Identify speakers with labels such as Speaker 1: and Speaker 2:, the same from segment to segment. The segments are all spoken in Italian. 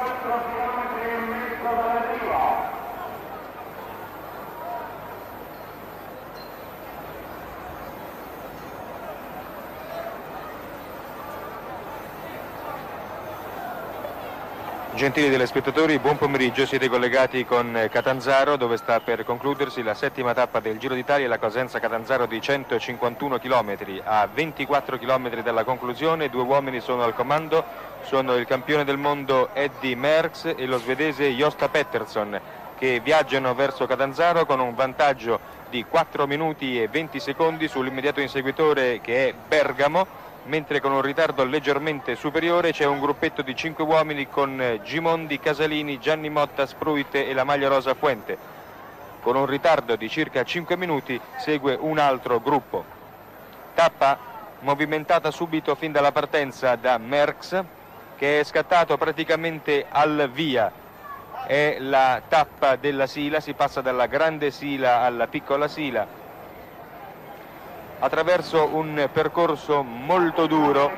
Speaker 1: Gentili telespettatori, buon pomeriggio, siete collegati con Catanzaro dove sta per concludersi la settima tappa del Giro d'Italia, la Cosenza Catanzaro di 151 km. A 24 km dalla conclusione, due uomini sono al comando, sono il campione del mondo Eddy Merckx e lo svedese Josta Pettersson, che viaggiano verso Catanzaro con un vantaggio di 4 minuti e 20 secondi sull'immediato inseguitore che è Bergamo, mentre con un ritardo leggermente superiore c'è un gruppetto di 5 uomini con Gimondi, Casalini, Gianni Motta, Spruit e la maglia rosa Fuente. Con un ritardo di circa 5 minuti segue un altro gruppo. Tappa movimentata subito fin dalla partenza da Merckx, che è scattato praticamente al via. È la tappa della Sila, si passa dalla grande Sila alla piccola Sila, attraverso un percorso molto duro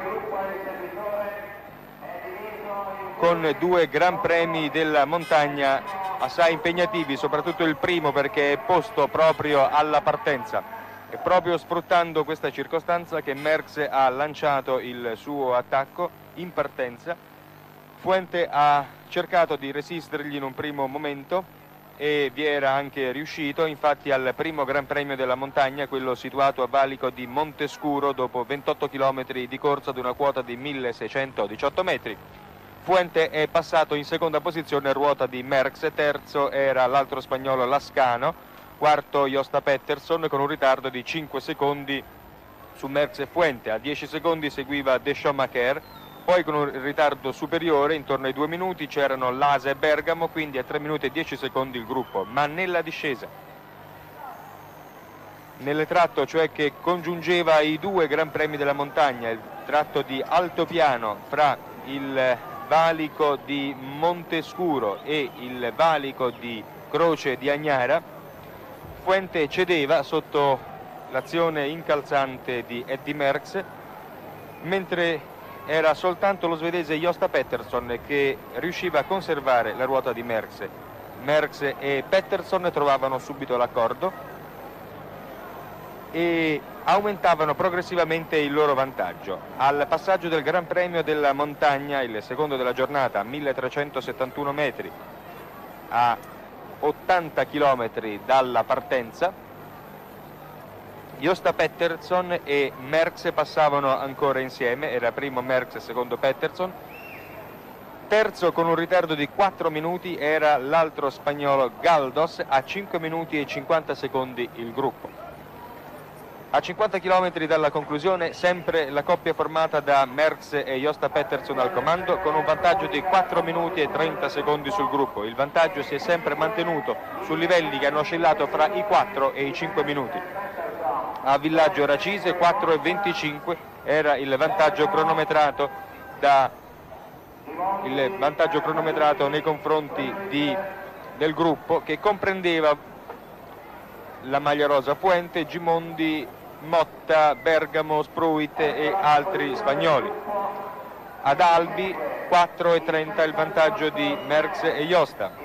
Speaker 1: con due gran premi della montagna assai impegnativi, soprattutto il primo perché è posto proprio alla partenza. È proprio sfruttando questa circostanza che Merckx ha lanciato il suo attacco in partenza. Fuente ha cercato di resistergli in un primo momento e vi era anche riuscito, infatti al primo Gran Premio della montagna, quello situato a valico di Montescuro, dopo 28 km di corsa ad una quota di 1618 metri. Fuente è passato in seconda posizione a ruota di Merckx, terzo era l'altro spagnolo Lascano, quarto Josta Pettersson con un ritardo di 5 secondi su Merckx e Fuente, a 10 secondi seguiva Deschamps-Macaire. Poi con un ritardo superiore, intorno ai 2 minuti, c'erano Lasa e Bergamo, quindi a 3 minuti e 10 secondi il gruppo. Ma nella discesa, nel tratto cioè che congiungeva i due Gran Premi della montagna, il tratto di altopiano fra il valico di Montescuro e il valico di Croce di Agnara, Fuente cedeva sotto l'azione incalzante di Eddy Merckx, mentre era soltanto lo svedese Josta Pettersson che riusciva a conservare la ruota di Merckx. Merckx e Pettersson trovavano subito l'accordo e aumentavano progressivamente il loro vantaggio. Al passaggio del Gran Premio della montagna, il secondo della giornata, a 1371 metri, a 80 km dalla partenza, Josta Pettersson e Merckx passavano ancora insieme, era primo Merckx e secondo Pettersson. Terzo con un ritardo di 4 minuti era l'altro spagnolo Galdos, a 5 minuti e 50 secondi il gruppo. A 50 km dalla conclusione sempre la coppia formata da Merckx e Josta Pettersson al comando, con un vantaggio di 4 minuti e 30 secondi sul gruppo. Il vantaggio si è sempre mantenuto su livelli che hanno oscillato fra i 4 e i 5 minuti. A Villaggio Racise 4,25 era il vantaggio cronometrato nei confronti del gruppo, che comprendeva la maglia rosa Fuente, Gimondi, Motta, Bergamo, Spruit e altri spagnoli. Ad Albi 4,30 il vantaggio di Merckx e Josta.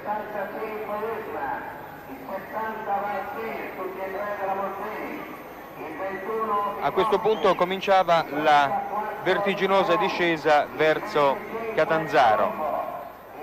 Speaker 1: A questo punto cominciava la vertiginosa discesa verso Catanzaro.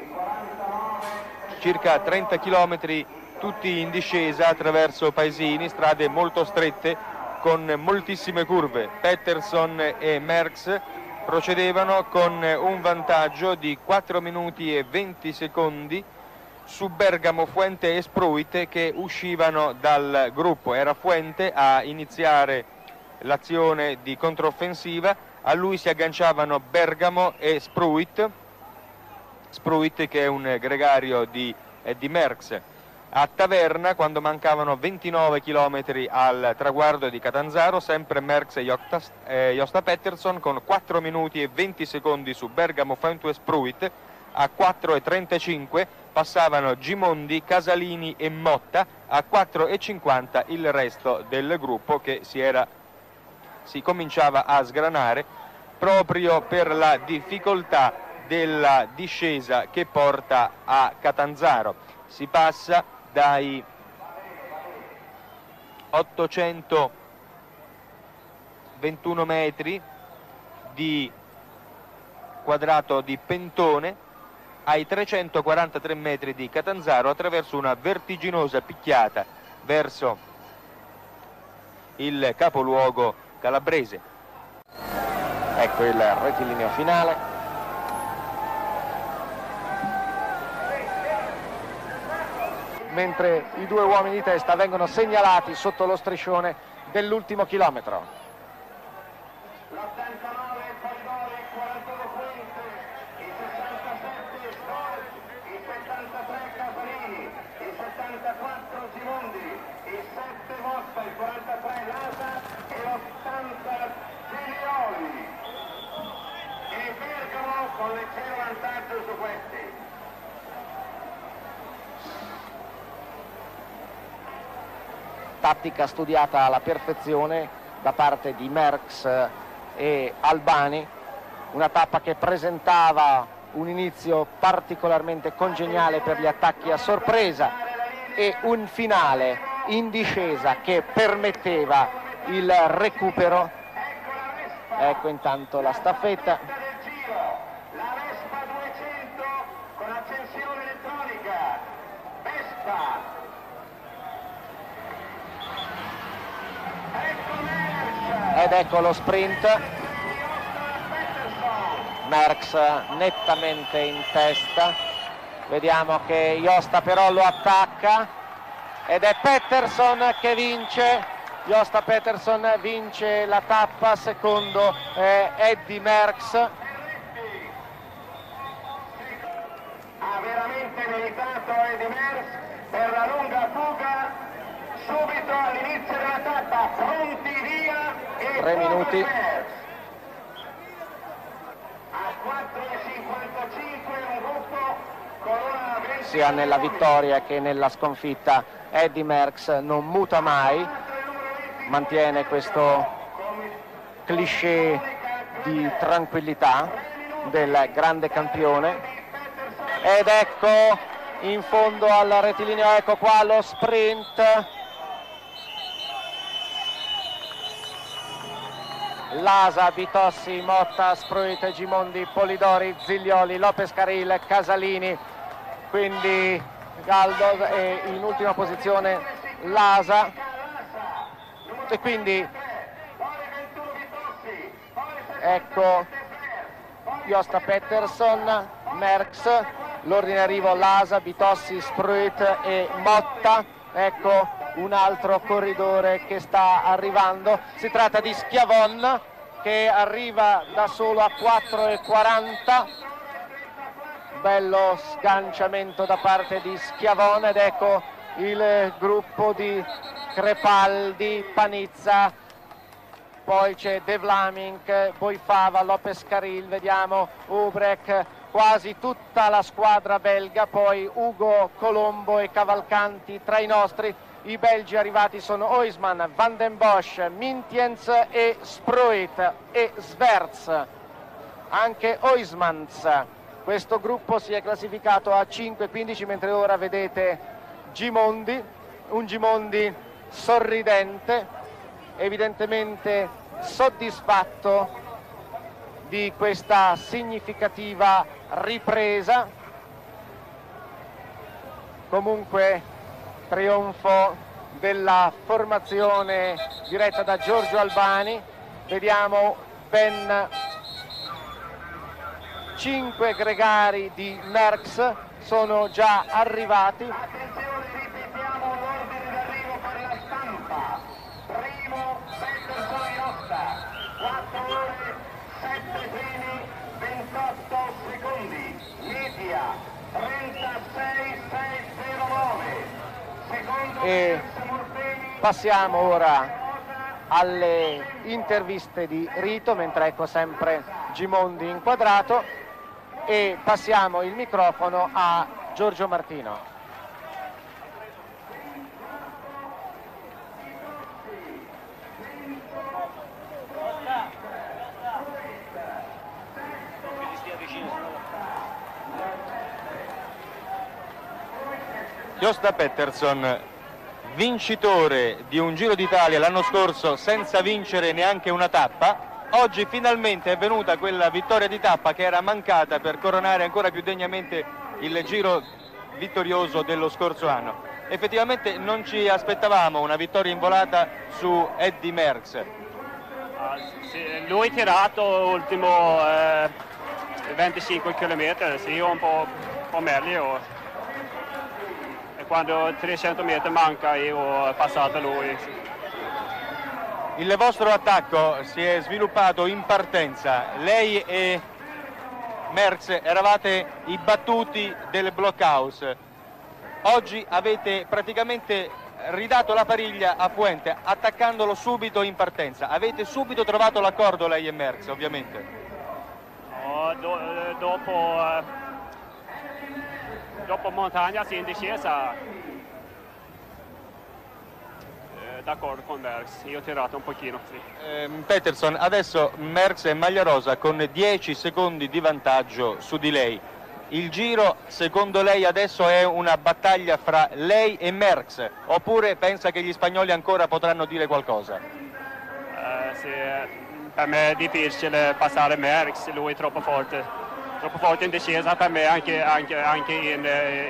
Speaker 1: Circa 30 km tutti in discesa attraverso paesini, strade molto strette con moltissime curve. Pettersson e Merckx procedevano con un vantaggio di 4 minuti e 20 secondi su Bergamo, Fuente e Spruit, che uscivano dal gruppo. Era Fuente a iniziare l'azione di controffensiva, a lui si agganciavano Bergamo e Spruit che è un gregario di Merckx. A Taverna, quando mancavano 29 km al traguardo di Catanzaro, sempre Merckx e Josta Pettersson con 4 minuti e 20 secondi su Bergamo, Fuente e Spruit. A 4,35 passavano Gimondi, Casalini e Motta, a 4,50 il resto del gruppo che si cominciava a sgranare proprio per la difficoltà della discesa che porta a Catanzaro. Si passa dai 821 metri di quadrato di Pentone ai 343 metri di Catanzaro attraverso una vertiginosa picchiata verso il capoluogo calabrese.
Speaker 2: Ecco il rettilineo finale. Mentre i due uomini di testa vengono segnalati sotto lo striscione dell'ultimo chilometro.
Speaker 3: Con leggero vantaggio su questi.
Speaker 2: Tattica studiata alla perfezione da parte di Merckx e Albani, una tappa che presentava un inizio particolarmente congeniale per gli attacchi a sorpresa e un finale in discesa che permetteva il recupero. Ecco intanto la staffetta. Ed ecco lo sprint, Merckx nettamente in testa, vediamo che Josta però lo attacca ed è Pettersson che vince. Josta Pettersson vince la tappa, secondo Eddy Merckx.
Speaker 3: Ha veramente meritato Eddy Merckx per la lunga fuga subito all'inizio della tappa, pronti via e
Speaker 2: 3 minuti.
Speaker 3: A 4,55 un gruppo con una
Speaker 2: Sia nella vittoria che nella sconfitta Eddy Merckx non muta mai, mantiene questo cliché di tranquillità del grande campione. Ed ecco in fondo al rettilineo, ecco qua lo sprint. Lasa, Bitossi, Motta, Spruit, Gimondi, Polidori, Ziglioli, Lopez Carril, Casalini, quindi Galdo e in ultima posizione Lasa, e quindi ecco Josta Pettersson, Merckx, l'ordine arrivo Lasa, Bitossi, Spruit e Motta. Ecco un altro corridore che sta arrivando, si tratta di Schiavon che arriva da solo a 4,40, bello sganciamento da parte di Schiavon. Ed ecco il gruppo di Crepaldi, Panizza, poi c'è De Vlaming, Boifava, Lopez Carril, vediamo Ubrek, quasi tutta la squadra belga, poi Ugo, Colombo e Cavalcanti tra i nostri. I belgi arrivati sono Huisman, Van den Bosch, Mintiens e Spruit e Sverts, anche Huismans. Questo gruppo si è classificato a 5,15, mentre ora vedete Gimondi, un Gimondi sorridente, evidentemente soddisfatto di questa significativa ripresa. Comunque trionfo della formazione diretta da Giorgio Albani. Vediamo ben 5 gregari di Merckx sono già arrivati.
Speaker 3: Attenzione, ripetiamo l'ordine d'arrivo per la stampa. Primo Pettersson Josta, 4 ore 7 primi 28 secondi, media 36,609. Secondo
Speaker 2: E passiamo ora alle interviste di Rito, mentre ecco sempre Gimondi inquadrato, e passiamo il microfono a Giorgio Martino.
Speaker 1: Josta Pettersson, vincitore di un Giro d'Italia l'anno scorso senza vincere neanche una tappa. Oggi finalmente è venuta quella vittoria di tappa che era mancata per coronare ancora più degnamente il Giro vittorioso dello scorso anno. Effettivamente non ci aspettavamo una vittoria in volata su Eddy Merckx.
Speaker 4: Sì, lui ha tirato l'ultimo 25 km, sì, un po' meglio. E quando 300 metri manca io ho passato lui. Sì.
Speaker 1: Il vostro attacco si è sviluppato in partenza. Lei e Merckx eravate i battuti del blockhouse. Oggi avete praticamente ridato la pariglia a Fuente, attaccandolo subito in partenza. Avete subito trovato l'accordo lei e Merckx, ovviamente.
Speaker 4: Dopo montagna, sì, in discesa, d'accordo con Merckx, io ho tirato un pochino, sì.
Speaker 1: Pettersson, adesso Merckx è maglia rosa con 10 secondi di vantaggio su di lei. Il Giro, secondo lei, adesso è una battaglia fra lei e Merckx, oppure pensa che gli spagnoli ancora potranno dire qualcosa?
Speaker 4: Sì, per me è difficile passare Merckx, lui è troppo forte in discesa per me, anche in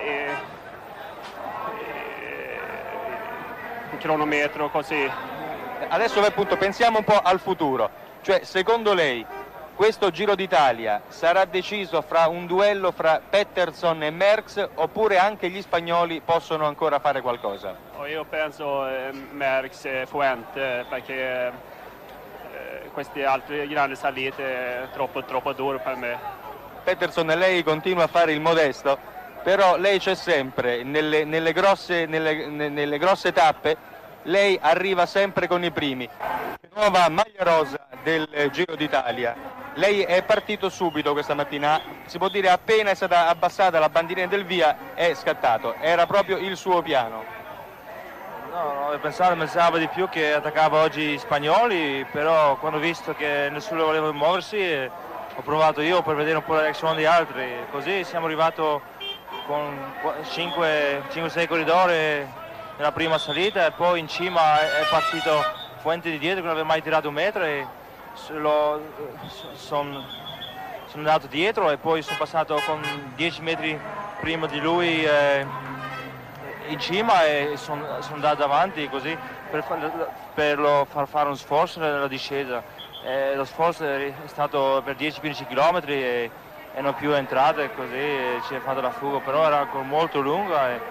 Speaker 4: cronometro così.
Speaker 1: Adesso appunto pensiamo un po' al futuro, cioè secondo lei questo Giro d'Italia sarà deciso fra un duello fra Pettersson e Merckx, oppure anche gli spagnoli possono ancora fare qualcosa?
Speaker 4: Io penso Merckx e Fuente, perché queste altre grandi salite è troppo duro per me.
Speaker 1: Pettersson, lei continua a fare il modesto, però lei c'è sempre, nelle grosse tappe, lei arriva sempre con i primi. Nuova maglia rosa del Giro d'Italia. Lei è partito subito questa mattina, si può dire appena è stata abbassata la bandierina del via è scattato, era proprio il suo piano.
Speaker 5: No, pensavo di più che attaccava oggi gli spagnoli, però quando ho visto che nessuno voleva muoversi ho provato io per vedere un po' la reazione di altri, così siamo arrivati con 5-6 corridori nella prima salita e poi in cima è partito Fuente di dietro che non aveva mai tirato un metro e sono andato dietro e poi sono passato con 10 metri prima di lui in cima e sono andato avanti così per far fare uno sforzo nella discesa. Lo sforzo è stato per 10-15 km e non più entrate così ci è fatta la fuga, però era ancora molto lunga e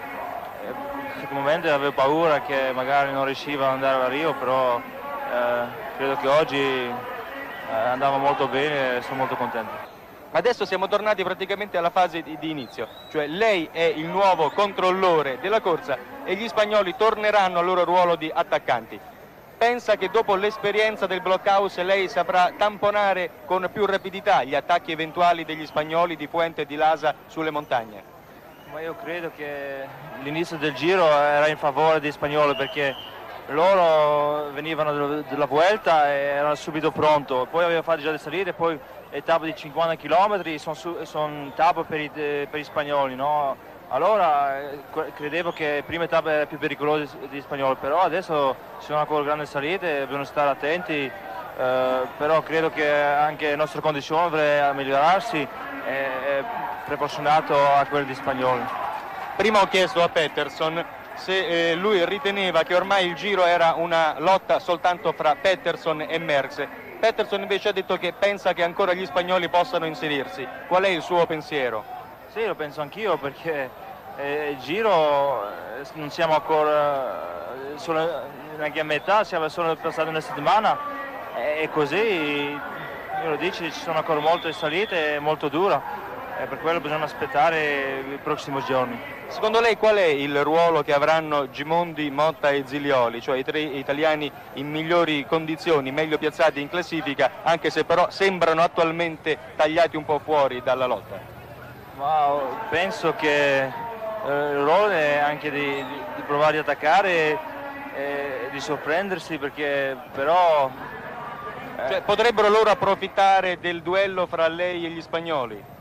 Speaker 5: in quel momento avevo paura che magari non riusciva ad andare a Rio, però credo che oggi andava molto bene e sono molto contento.
Speaker 1: Adesso siamo tornati praticamente alla fase di inizio, cioè lei è il nuovo controllore della corsa e gli spagnoli torneranno al loro ruolo di attaccanti. Pensa che dopo l'esperienza del blockhouse lei saprà tamponare con più rapidità gli attacchi eventuali degli spagnoli di Fuente e di Lasa sulle montagne?
Speaker 5: Ma io credo che l'inizio del Giro era in favore degli spagnoli perché loro venivano dalla Vuelta e erano subito pronto, poi avevano fatto già le salite, poi le tappe di 50 km sono tappe per gli spagnoli, no? Allora credevo che le prime tappe erano più pericolose degli spagnoli, però adesso ci sono ancora grandi salite, bisogna stare attenti, però credo che anche la nostra condizione dovrebbe migliorarsi, è proporzionato a quelle degli spagnoli.
Speaker 1: Prima ho chiesto a Pettersson se lui riteneva che ormai il Giro era una lotta soltanto fra Pettersson e Merckx. Pettersson invece ha detto che pensa che ancora gli spagnoli possano inserirsi. Qual è il suo pensiero?
Speaker 5: Sì, lo penso anch'io perché il Giro non siamo ancora solo neanche a metà, siamo solo passati una settimana e così, io lo dico, ci sono ancora molte salite, molto dura. E per quello bisogna aspettare i prossimi giorni.
Speaker 1: Secondo lei qual è il ruolo che avranno Gimondi, Motta e Zilioli, cioè i tre italiani in migliori condizioni, meglio piazzati in classifica, anche se però sembrano attualmente tagliati un po' fuori dalla lotta?
Speaker 5: Ma penso che il ruolo è anche di provare ad attaccare e di sorprendersi, perché però...
Speaker 1: Cioè, potrebbero loro approfittare del duello fra lei e gli spagnoli?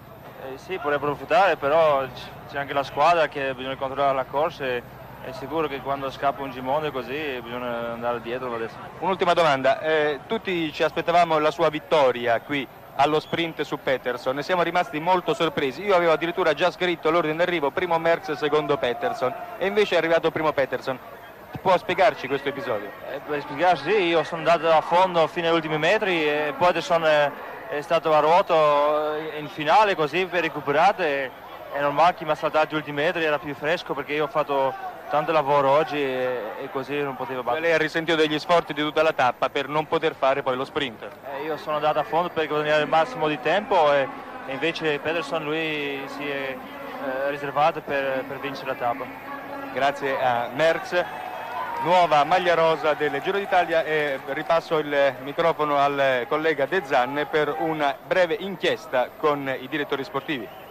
Speaker 5: Sì, potrebbero approfittare, però c'è anche la squadra che bisogna controllare la corsa e è sicuro che quando scappa un Gimondi così bisogna andare dietro adesso.
Speaker 1: Un'ultima domanda, tutti ci aspettavamo la sua vittoria qui allo sprint su Peterson e siamo rimasti molto sorpresi. Io avevo addirittura già scritto l'ordine d'arrivo, primo Merckx, secondo Peterson, e invece è arrivato primo Peterson. Può spiegarci questo episodio?
Speaker 5: Per spiegarci, sì, io sono andato a fondo fino agli ultimi metri e Peterson è stato a ruoto in finale così per recuperare. È normale che mi ha saltato gli ultimi metri, era più fresco perché io ho fatto tanto lavoro oggi e così non potevo battere.
Speaker 1: Lei ha risentito degli sforzi di tutta la tappa per non poter fare poi lo sprint?
Speaker 5: Io sono andato a fondo per guadagnare il massimo di tempo e invece Peterson lui si è riservato per vincere la tappa.
Speaker 1: Grazie a Merckx. Nuova maglia rosa del Giro d'Italia e ripasso il microfono al collega De Zanne per una breve inchiesta con i direttori sportivi.